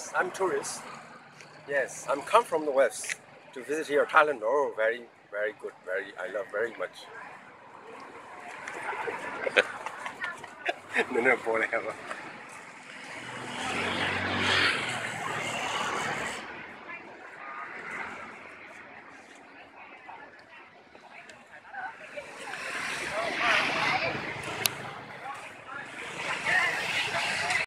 Yes, I'm tourist. Yes, I'm come from the west to visit here Thailand. Oh, very, very good. Very, I love very much. นั่นน่ะพอแล้ว